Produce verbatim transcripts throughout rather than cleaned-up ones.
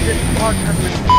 मुझे बहुत डर लगता है।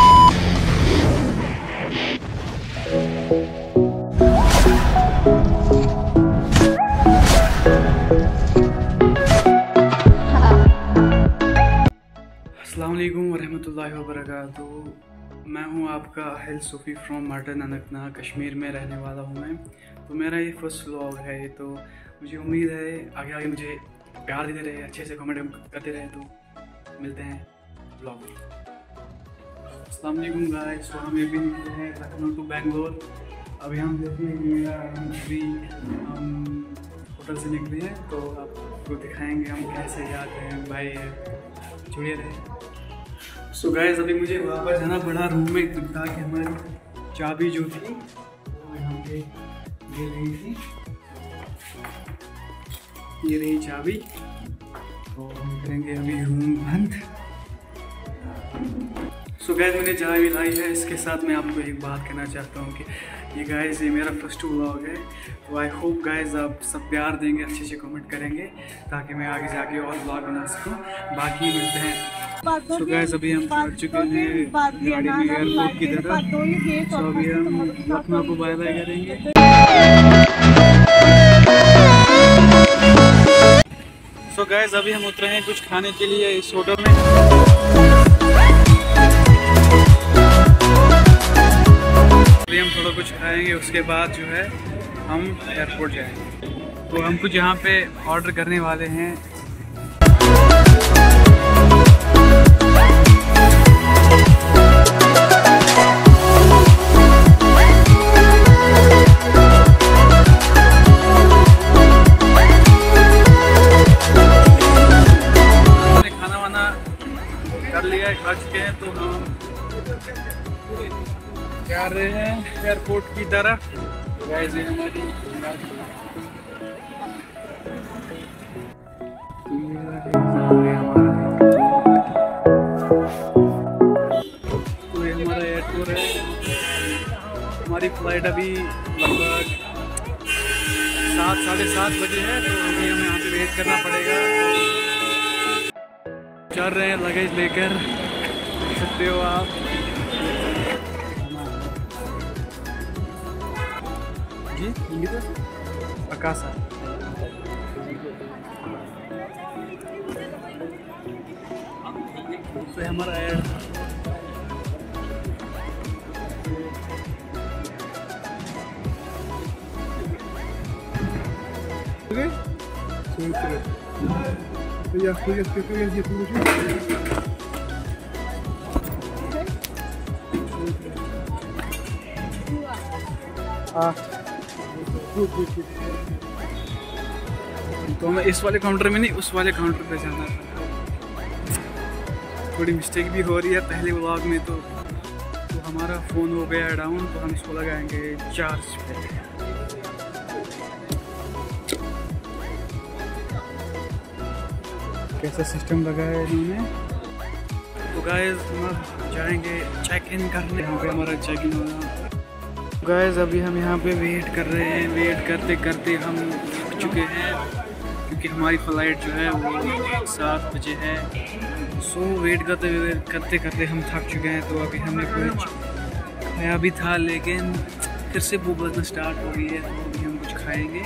अस्सलाम वालेकुम वरहमतुल्लाहि वबरकातुहू। मैं हूं आपका अहिल सूफ़ी फ्रॉम मार्टन अनंतनाग, कश्मीर में रहने वाला हूं मैं। तो मेरा ये फर्स्ट व्लॉग है ये, तो मुझे उम्मीद है आगे आगे मुझे प्यार देते रहे, अच्छे से कमेंट करते रहे। तो मिलते हैं व्लॉग में। अस्सलाम वालेकुम गाइस। तो हम अभी निकले हैं लखनऊ टू बेंगलोर। अभी हम देखते हैं अभी हम होटल से निकले हैं, तो आपको दिखाएंगे हम कैसे जाते हैं। भाई जुड़े रहे। सो गाइस अभी मुझे वापस जाना पड़ा रूम में, ताकि हमारी चाबी जो थी वो यहाँ पे दे रही थी। ये रही चाबी। तो हम करेंगे अभी रूम बंद। सो गाइस मैंने चाबी लाई है। इसके साथ मैं आपको एक बात कहना चाहता हूँ कि ये गाइस ये मेरा फर्स्ट व्लॉग है। तो आई होप गाइस आप सब प्यार देंगे, अच्छे से कमेंट करेंगे, ताकि मैं आगे जाके और व्लॉग बना सकूँ। बाकी मिलते हैं। सो गाइस अभी हम पहुँच चुके हैं गाड़ी में एयरपोर्ट की तरफ। तो अभी हम लखनऊ को बाय बाय करेंगे। सो गाइस अभी हम उतरे हैं कुछ खाने के लिए इस होटल में। अभी हम थोड़ा कुछ खाएंगे, उसके बाद जो है हम एयरपोर्ट जाएंगे। तो हम कुछ यहाँ पे ऑर्डर करने वाले हैं। खाना वाना कर लिया है, खा चुके हैं। तो हम जा रहे हैं एयरपोर्ट की तरफ। गाइस ये हमारी तो ये हमारा एयरपोर्ट है। हमारी फ्लाइट अभी लगभग सात साढ़े सात बजे है। तो अभी हमें यहाँ पे वेट करना पड़ेगा। चल रहे हैं लगेज लेकर, देख सकते हो आप। जी तो अकासा तो हमारा एयर Я хуя сколько я здесь получил. А तो हमें इस वाले काउंटर में नहीं, उस वाले काउंटर पे जाना है। थोड़ी मिस्टेक भी हो रही है पहले व्लॉग में। तो तो हमारा फ़ोन हो गया डाउन, तो हम इसको लगाएंगे चार्ज पे। कैसा सिस्टम लगाया है इन्होंने। तो गाइस हम जाएंगे चेक इन करने। यहाँ पे हमारा चेक इन होगा। गाइस अभी हम यहाँ पे वेट कर रहे हैं। वेट करते करते हम थक चुके हैं, क्योंकि हमारी फ़्लाइट जो है वो सात बजे है। सो वेट करते वेट करते करते हम थक चुके हैं। तो अभी हमने कुछ खाया भी था, लेकिन फिर से भूख लगना स्टार्ट हो गई है। तो अभी हम कुछ खाएंगे।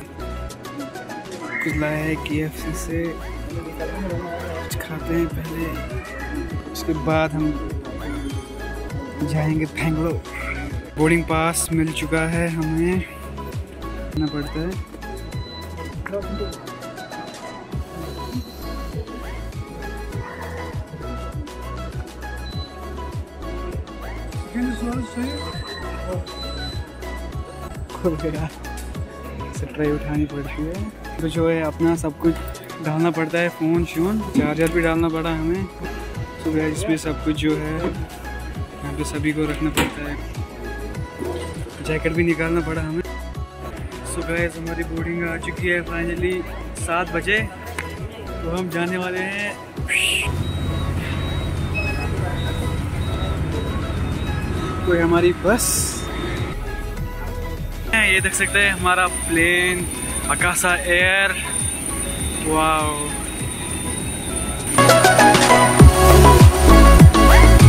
कुछ लाया है के एफ सी से, कुछ खाते हैं पहले, उसके बाद हम जाएंगे बेंगलोर। बोर्डिंग पास मिल चुका है, हमें करना पड़ता है। खुल गया, ट्रे उठानी पड़ती है। तो जो है अपना सब कुछ डालना पड़ता है, फ़ोन शोन चार्जर भी डालना पड़ा हमें। तो इसमें सब कुछ जो है यहाँ पे सभी को रखना पड़ता है। जैकेट भी निकालना पड़ा हमें। सो गाइस हमारी बोर्डिंग आ चुकी है फाइनली सात बजे। तो हम जाने वाले हैं। तो हमारी बस ये देख सकते हैं, हमारा plane Akasa air. Wow.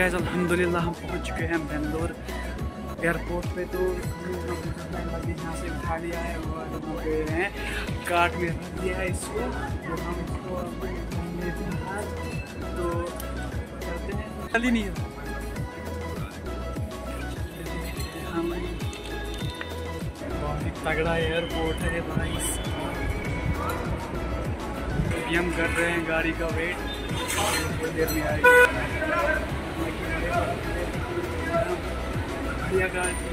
Guys अल्हम्दुलिल्लाह हम पहुंच चुके हैं बेंगलोर एयरपोर्ट पे। तो यहाँ से उठा लिया है और वहाँ पे हैं कार्ट में रख दिया है इसको। तो हम इसको लेते हैं तो करते हैं खाली नहीं है हम। बहुत ही तगड़ा एयरपोर्ट है भाई। अभी हम कर रहे हैं गाड़ी का वेट, थोड़ी देर में आएगी गाड़ी।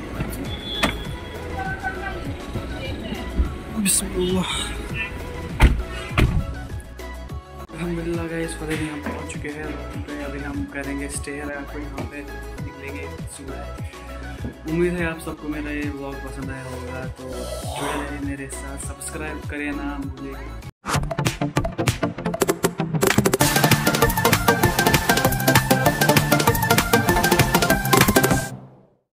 बिस्मिल्लाह। अल्हम्दुलिल्लाह गाइस फाइनली हम पहुंच चुके हैं। अभी हम करेंगे स्टे यहाँ पे यहाँ पे निकलेंगे सुबह। उम्मीद है आप सबको मेरा ये व्लॉग पसंद आया होगा। तो जुड़े रहे मेरे साथ, सब्सक्राइब करें ना भूलिएगा।